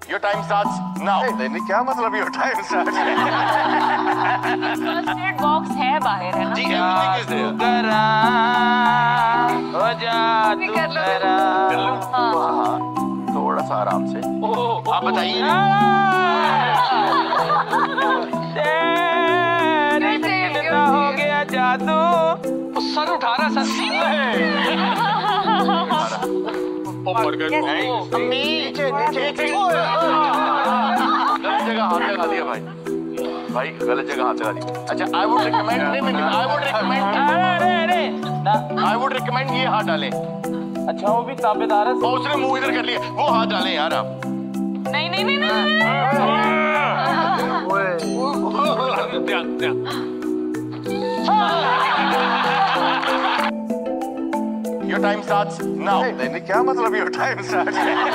Your time starts now. नहीं क्या मतलब your time starts? First aid box है बाहर है ना? जी everything is there. हो जा तू करा। हाँ थोड़ा सा आराम से। आप बताइए। हो गया जादू। सर उठा रहा सर। ऊपर कर। नीचे गलत जगह हाथ लगा दिया भाई। भाई गलत जगह हाथ लगा दिया। अच्छा I would recommend I would recommend ये हाथ डालें। अच्छा वो भी ताबेदार है। उसने मुंह इधर कर लिया। वो हाथ डालें यार आप। नहीं। Your time starts now. नहीं क्या मतलब your time starts?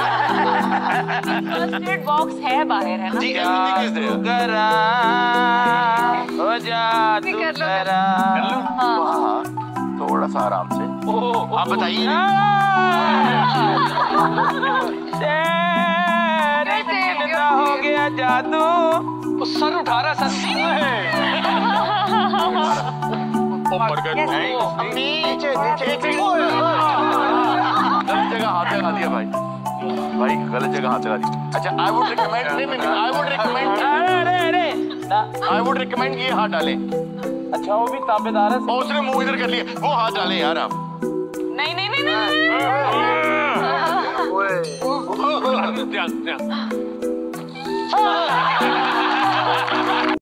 First aid box है बाहर है ना? जी everything is there. करा हो जा तू करा। हाँ थोड़ा सा आराम से। आप बताइए। हो गया जादू। सर उठा रहा सर। ऊपर कर। नीचे गलत जगह हाथ लगा दिया भाई। भाई गलत जगह हाथ लगा दिया। अच्छा I would recommend I would recommend ये हाथ डालें। अच्छा वो भी ताबेदार है। उसने मुंह इधर कर लिया। वो हाथ डालें यार आप। नहीं।